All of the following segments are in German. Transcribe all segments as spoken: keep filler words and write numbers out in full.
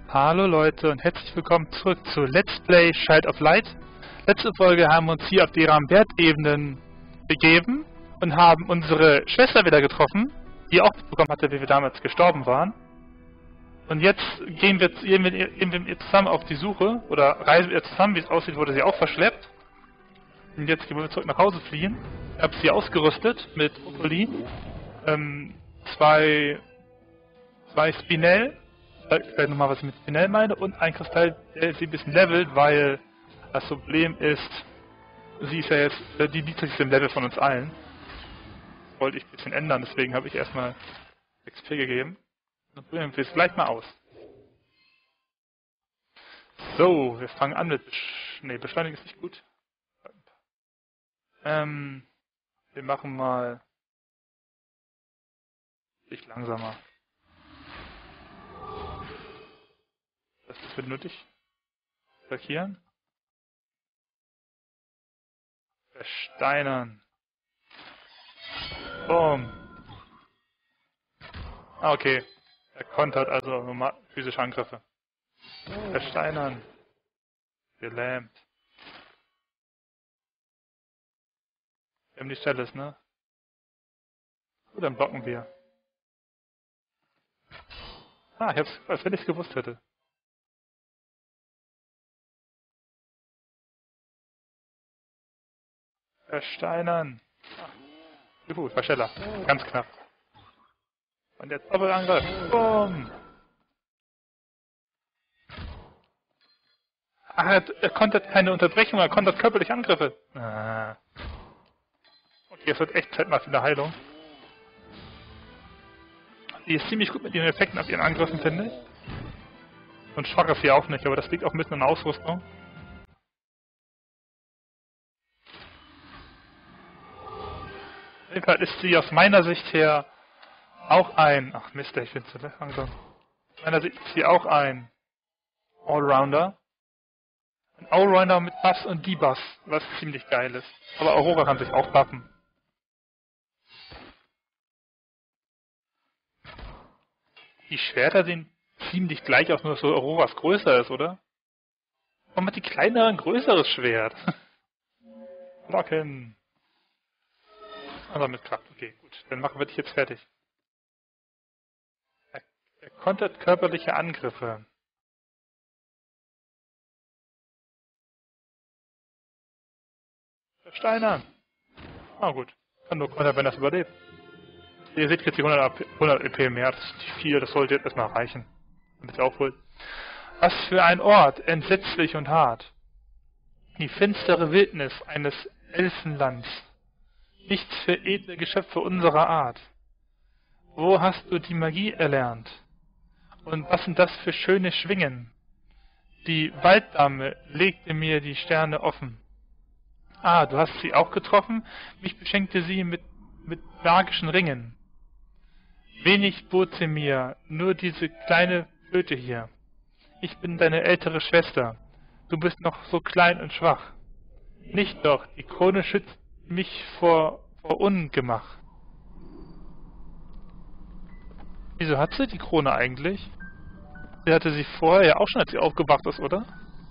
Hallo Leute und herzlich willkommen zurück zu Let's Play Child of Light. Letzte Folge haben wir uns hier auf die Rambert-Ebenen begeben und haben unsere Schwester wieder getroffen, die auch mitbekommen hatte, wie wir damals gestorben waren. Und jetzt gehen wir, gehen wir, gehen wir zusammen auf die Suche, oder reisen wir zusammen, wie es aussieht, wurde sie auch verschleppt. Und jetzt gehen wir zurück nach Hause fliehen. Ich habe sie ausgerüstet mit Brokkoli, ähm, zwei, zwei Spinell, ich nochmal, was ich mit Spinell meine, und ein Kristall, der sie ein bisschen levelt, weil das Problem ist, sie ist ja jetzt die niedrigste im Level von uns allen. Das wollte ich ein bisschen ändern, deswegen habe ich erstmal X P gegeben. Dann probieren wir es gleich mal aus. So, wir fangen an mit Besch nee, Beschleunigen ist nicht gut. Ähm, wir machen mal nicht langsamer. Das wird nötig. Markieren. Versteinern. Boom. Ah, okay. Er kontert also normal physische Angriffe. Versteinern. Gelähmt. Wir haben die Stelles, ne? Gut, dann blocken wir. Ah, ich hab's, als wenn ich's gewusst hätte. Versteinern. Juhu, ich war schneller. Ganz knapp. Und jetzt Doppelangriff. Boom. Ach, er, er kontert keine Unterbrechung, er kontert körperliche Angriffe. Ah. Okay, es wird echt Zeit mal für eine Heilung. Die ist ziemlich gut mit ihren Effekten auf ihren Angriffen, finde ich. Und schwach ist sie auch nicht, aber das liegt auch mitten in der Ausrüstung. Auf jeden Fall ist sie aus meiner Sicht her auch ein... Ach Mist, ich bin zu langsam. Aus meiner Sicht ist sie auch ein Allrounder. Ein Allrounder mit Buffs und Debuffs, was ziemlich geil ist. Aber Aurora kann sich auch buffen. Die Schwerter sehen ziemlich gleich aus, nur dass so Auroras größer ist, oder? Warum hat die kleinere ein größeres Schwert? Blocken. Aber mit klappt. Okay, gut. Dann machen wir dich jetzt fertig. Er, er kontert körperliche Angriffe. Versteinern. Ah gut. Kann nur kontern, wenn das überlebt. Ihr seht jetzt die hundert E P mehr. Das ist nicht viel. Das sollte jetzt erstmal reichen. Damit ihr aufholt. Was für ein Ort. Entsetzlich und hart. Die finstere Wildnis eines Elfenlands. Nichts für edle Geschöpfe unserer Art. Wo hast du die Magie erlernt? Und was sind das für schöne Schwingen? Die Walddame legte mir die Sterne offen. Ah, du hast sie auch getroffen? Mich beschenkte sie mit, mit magischen Ringen. Wenig bot sie mir, nur diese kleine Flöte hier. Ich bin deine ältere Schwester. Du bist noch so klein und schwach. Nicht doch, die Krone schützt mich vor, vor Ungemach. Wieso hat sie die Krone eigentlich? Sie hatte sie vorher ja auch schon, als sie aufgewacht ist, oder?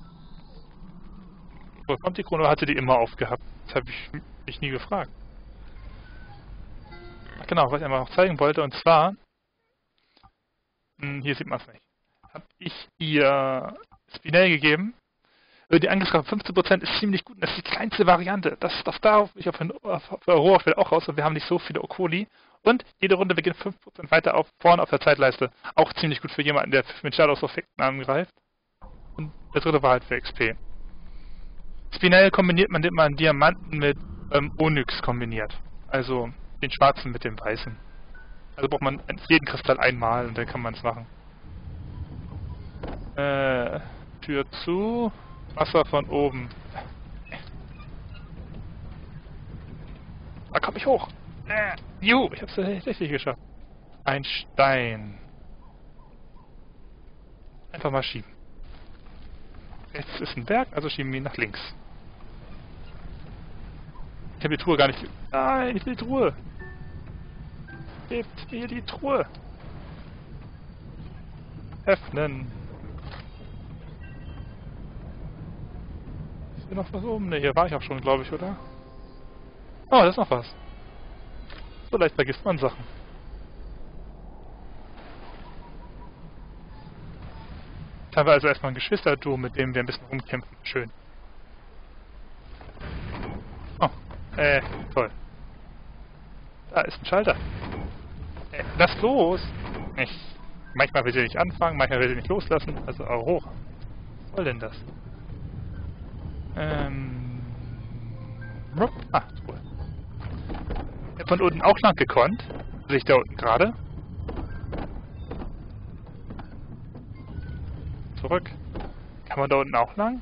Wo kommt die Krone, oder hat sie die immer aufgehabt? Das habe ich mich nie gefragt. Ach genau, was ich einmal noch zeigen wollte, und zwar, hm, hier sieht man es nicht, habe ich ihr Spinell gegeben. Die Angriffskraft fünfzehn Prozent ist ziemlich gut. Das ist die kleinste Variante. Das, das darauf ich auf, auf, auf Aurora fällt auch raus und wir haben nicht so viele Okoli. Und jede Runde beginnt fünf Prozent weiter auf, vorne auf der Zeitleiste. Auch ziemlich gut für jemanden, der mit Shadows-Effekten angreift. Und der dritte war halt für X P. Spinell kombiniert man, indem man Diamanten mit ähm, Onyx kombiniert. Also den schwarzen mit dem weißen. Also braucht man jeden Kristall einmal und dann kann man es machen. Äh, Tür zu. Wasser von oben. Da komm ich hoch. Äh, juhu, ich hab's tatsächlich geschafft. Ein Stein. Einfach mal schieben. Jetzt ist ein Berg, also schieben wir ihn nach links. Ich habe die Truhe gar nicht... Nein, ich will die Truhe. Gebt mir die Truhe. Öffnen. hier noch was oben? Ne, hier war ich auch schon, glaube ich, oder? Oh, da ist noch was. So leicht vergisst man Sachen. Jetzt haben wir also erstmal ein Geschwisterduo, mit dem wir ein bisschen rumkämpfen. Schön. Oh, äh, toll. Da ist ein Schalter. Äh, lass los! Ich, manchmal will sie nicht anfangen, manchmal will sie nicht loslassen. Also Aurora. Was soll denn das? Ähm... Rup. Ah, cool. Von unten auch lang gekonnt. Sehe ich da unten gerade. Zurück. Kann man da unten auch lang?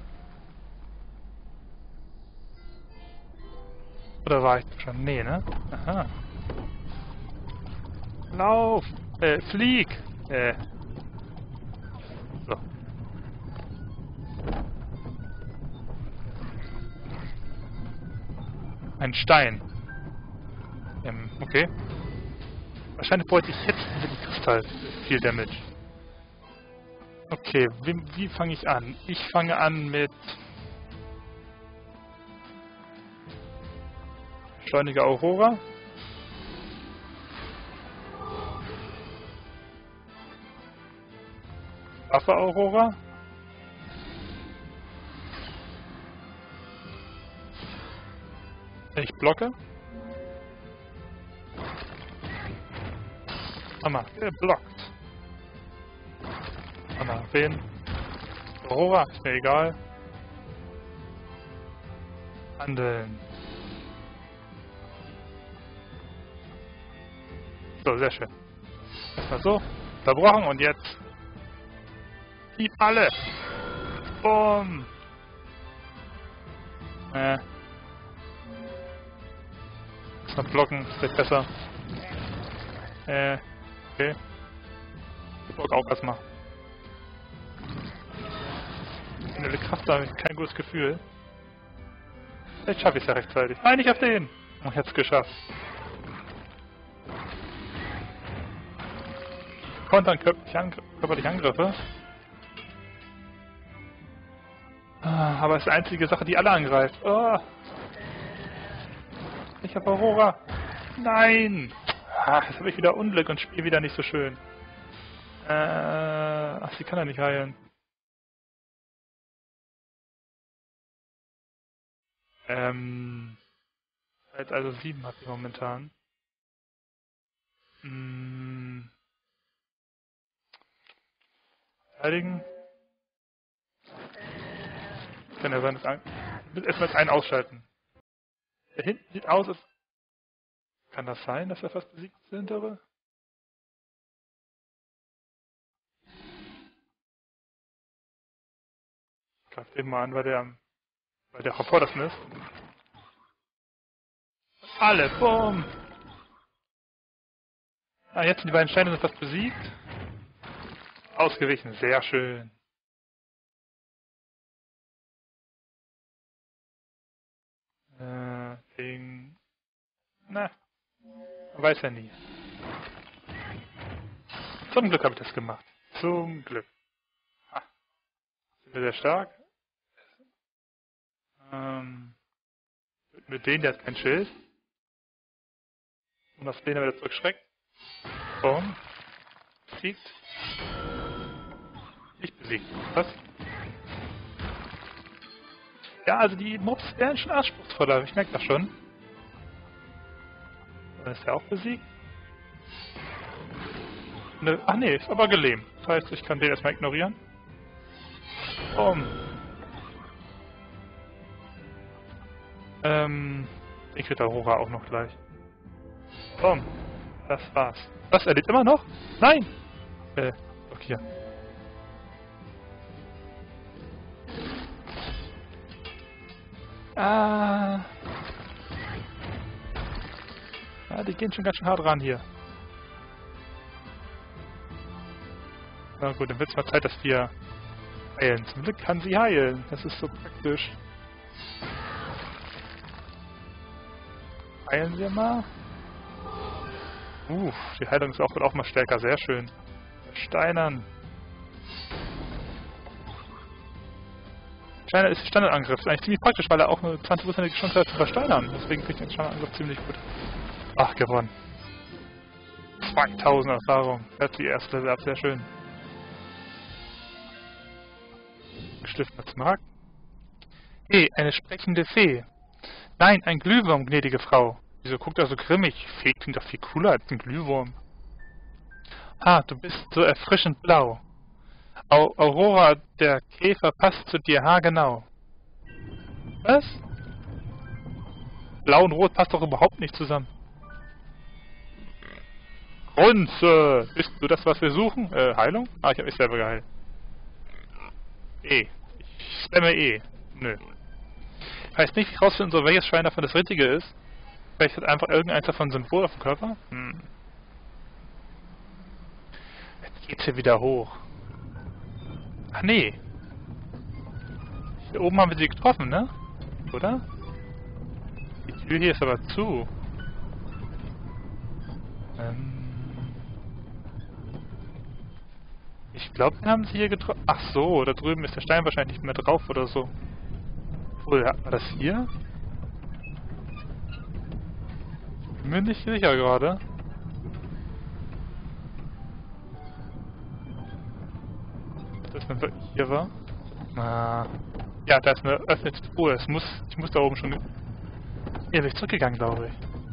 Oder war ich schon? Nee, ne? Aha. Lauf! Äh, flieg! Äh. So. Ein Stein. Ähm, okay. Wahrscheinlich wollte ich jetzt mit dem Kristall viel Damage. Okay, wie, wie fange ich an? Ich fange an mit Schleunige Aurora. Waffe Aurora. Ich blocke. Hammer, geblockt. Hammer, wen? Aurora, ist mir egal. Handeln. So, sehr schön. Erstmal so. Verbrochen und jetzt. Gib alle! Bumm! Äh. Erstmal blocken, ist vielleicht besser. Äh. Okay. Ich block auch erstmal. Schnelle Kraft, da habe ich kein gutes Gefühl. Vielleicht schaffe ich es ja rechtzeitig. Nein, nicht auf den! Oh, ich hätte es geschafft. Kontern körperliche, Angr körperliche Angriffe. Ah, aber es ist die einzige Sache, die alle angreift. Oh. Ich habe Aurora. Nein! Ach, jetzt habe ich wieder Unglück und spiele wieder nicht so schön. Äh, ach, sie kann ja nicht heilen. Ähm, jetzt also sieben hat sie momentan. Hm. Verteidigen. Kann ja sein, dass ein... Ich will erstmal jetzt einen ausschalten. Der hinten sieht aus, als... Kann das sein, dass er fast besiegt ist, der hintere? Ich greif den mal an, weil der am... weil der am vordersten ist. Alle, bumm! Ah, jetzt sind die beiden Steine sind fast besiegt. Ausgewichen, sehr schön. Äh, Ding... Na, man weiß ja nie. Zum Glück habe ich das gemacht. Zum Glück. Ah, sind wir sehr stark. Ähm, mit denen, der hat kein Schild. Und das Lena wieder zurückschreckt. Boom. Besiegt. Nicht besiegt. Was? Ja, also die Mobs werden schon anspruchsvoller. Ich merke das schon. Dann ist er auch besiegt. Ne, ach nee, ist aber gelähmt. Das heißt, ich kann den erstmal ignorieren. Boom. Ähm, ich kriege Aurora auch noch gleich. Boom. Das war's. Was, er lebt immer noch? Nein! Äh, blockieren. Ah. Ja, die gehen schon ganz schön hart ran hier. Na gut, dann wird es mal Zeit, dass wir heilen. Zum Glück kann sie heilen. Das ist so praktisch. Heilen wir mal. Uff, die Heilung ist auch, wird auch mal stärker. Sehr schön. Steinern. Steiner ist Standardangriff. Das ist eigentlich ziemlich praktisch, weil er auch eine zwanzig Prozent Chance hat zu versteinern. Deswegen finde ich den Standardangriff ziemlich gut. Ach, gewonnen. zweitausend Erfahrung. Das ist die erste Level ab, sehr schön. Geschliffener Smaragd. Hey, eine sprechende Fee. Nein, ein Glühwurm, gnädige Frau. Wieso guckt er so grimmig? Fee klingt doch viel cooler als ein Glühwurm. Ah, du bist so erfrischend blau. Au Aurora, der Käfer passt zu dir haargenau. Was? Blau und Rot passt doch überhaupt nicht zusammen. Runze! Bist du das, was wir suchen? Äh, Heilung? Ah, ich habe mich selber geheilt. E. Ich spamme E. Nö. Heißt nicht, ich rausfinden soll, welches Schwein davon das Richtige ist. Vielleicht hat einfach irgendeins davon ein Symbol auf dem Körper? Hm. Jetzt geht's hier wieder hoch. Ach nee. Hier oben haben wir sie getroffen, ne? Oder? Die Tür hier ist aber zu. Ähm. Ich glaube, wir haben sie hier getroffen. Ach so, da drüben ist der Stein wahrscheinlich nicht mehr drauf oder so. Obwohl, hat man das hier? Bin mir nicht sicher gerade. Das ist eine hier war. Ah. Ja, da ist eine öffnete Truhe. Es muss, ich muss da oben schon. Ja, bin ich zurückgegangen, glaube ich.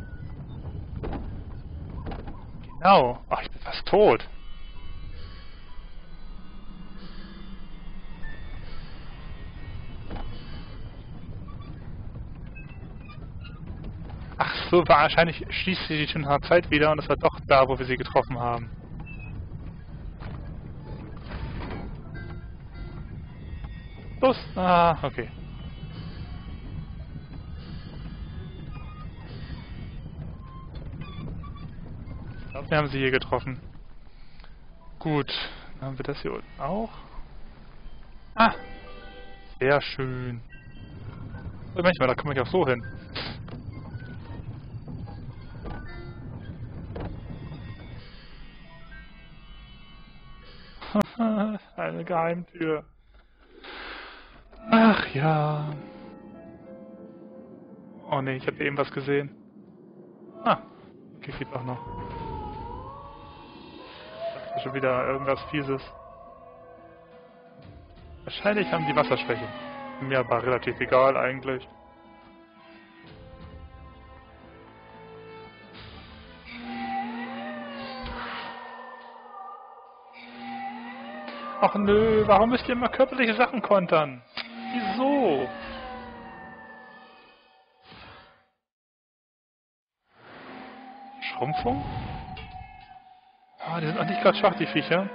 Genau. Ach, ich bin fast tot. Ach so, wahrscheinlich schließt sie schon nach Zeit wieder und es war doch da, wo wir sie getroffen haben. Los! Ah, okay. Ich glaube, wir haben sie hier getroffen. Gut, dann haben wir das hier unten auch. Ah! Sehr schön. Oh, manchmal, da komme ich auch so hin. Eine Geheimtür. Ach ja. Oh ne, ich habe eben was gesehen. Ah, okay, geht auch noch. Das ist schon wieder irgendwas Fieses. Wahrscheinlich haben die Wasserschwäche. Mir aber relativ egal eigentlich. Ach nö, warum müsst ihr immer körperliche Sachen kontern? Wieso? Schrumpfung? Ah, die sind auch nicht gerade schwach, die Viecher.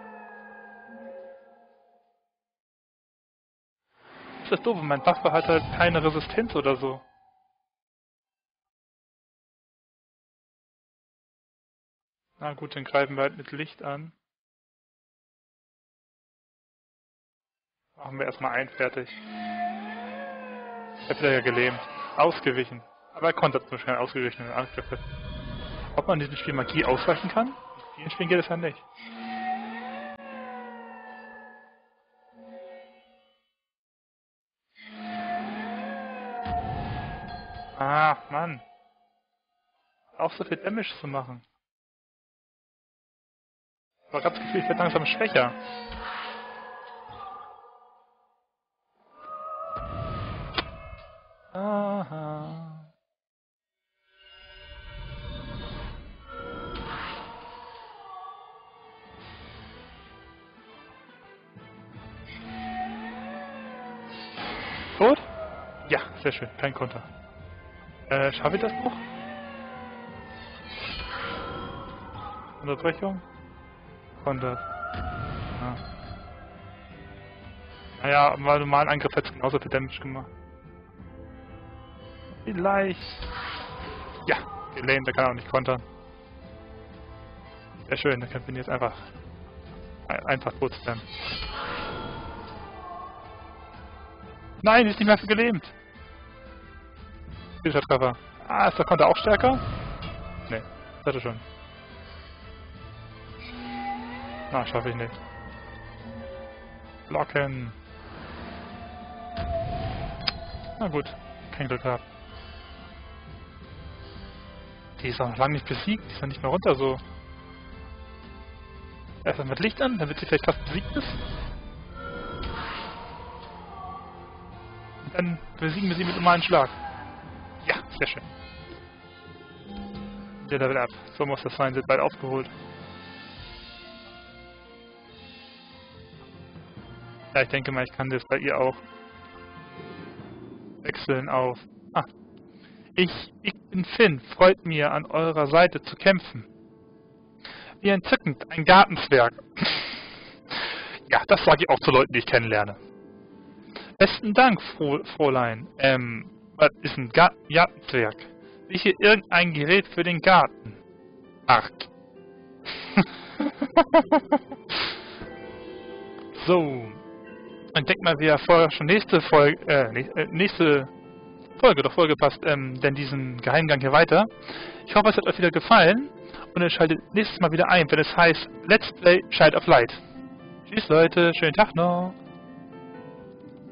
Das ist doof, mein Buffer hat halt keine Resistenz oder so. Na gut, dann greifen wir halt mit Licht an. Machen wir erstmal einen fertig. Er wird ja gelähmt. Ausgewichen. Aber er konnte zum schnell ausgewichene Angriffe. Ob man in diesem Spiel Magie ausweichen kann? In vielen Spielen geht es ja nicht. Ah, Mann. Auch so viel Damage zu machen. Aber ich hab das Gefühl, ich werde langsam schwächer. Aha. Tot? Ja, sehr schön. Kein Konter. Äh, schaffe ich das noch? Unterbrechung? Konter. Ah. Naja, im normalen Angriff hätte es genauso viel Damage gemacht. Vielleicht. Ja, gelähmt, der kann auch nicht kontern. Sehr schön, dann können wir ihn jetzt einfach einfach tot spammen. Nein, ist nicht mehr so gelähmt. Dieser Treffer. Ah, ist der Konter auch stärker? Ne, das hatte schon. Na, schaffe ich nicht. Blocken. Na gut, kein Glück gehabt. Die ist auch noch lange nicht besiegt, die ist noch nicht mehr runter so. Erstmal mit Licht an, damit sie vielleicht fast besiegt ist. Und dann besiegen wir sie mit normalen Schlag. Ja, sehr schön. Der Level ab. So muss das sein, sind bald aufgeholt. Ja, ich denke mal, ich kann das bei ihr auch wechseln auf... Ah. Ich, ich bin Finn, freut mir, an eurer Seite zu kämpfen. Wie entzückend, ein Gartenzwerg. Ja, das sage ich auch zu Leuten, die ich kennenlerne. Besten Dank, Fro Fräulein. Ähm, was ist ein Gar Gartenzwerg? Sicher irgendein Gerät für den Garten. Ach. So. Ich denke mal, wir vorher schon nächste Folge, äh, nächste Folge, doch Folge passt, ähm, denn diesen Geheimgang hier weiter. Ich hoffe, es hat euch wieder gefallen und ihr schaltet nächstes Mal wieder ein, wenn es heißt Let's Play Child of Light. Tschüss Leute, schönen Tag noch.